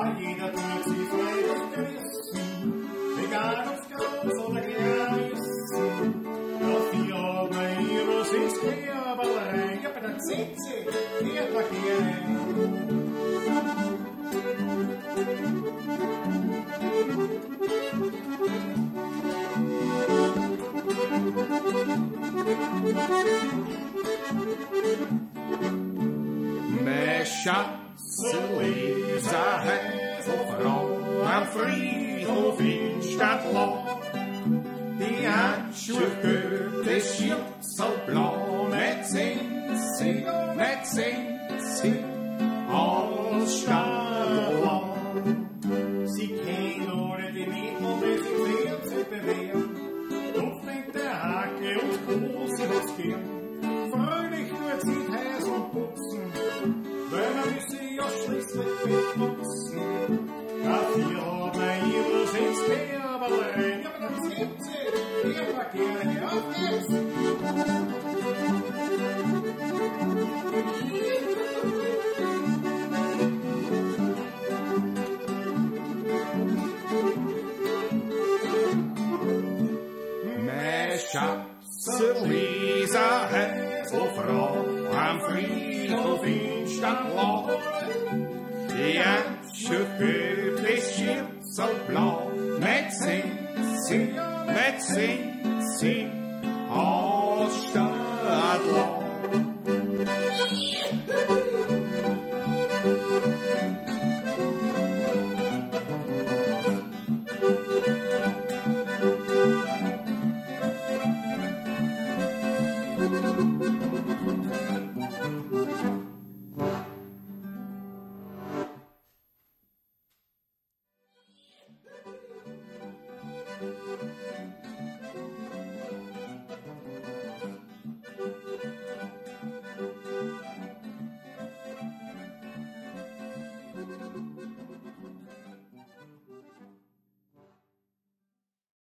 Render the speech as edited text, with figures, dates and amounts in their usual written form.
jeder tut sie freilich gerissen, egal ob's groß oder klein ist. Doch die Augen ihrer sind's Querballerei, ja, bei der Zetze, der Verkehr. Schatze Lisa hat so Frau am Friedhof in Stadtlau. Die hat schon gehört, das Schild so blau, nicht sind sie aus Stadtlau. Sie kennt alle die Mittel, die sich wert zu bewähren. Doch mit der Hake und Co. sie hat's gern. Fröhlich nur zieht Häs und Putzen, weil man sie ja schließlich benutzen. Dafür hat man ihre Sitzkehrballerei, ja, aber dann sind sie, der Verkehr, auf geht's! Schatze Lisa hat so Frau am Friedhof in Stadtlau. Die hat schon gehört, das Schild so blau. Nicht sind sie aus Stadtlau.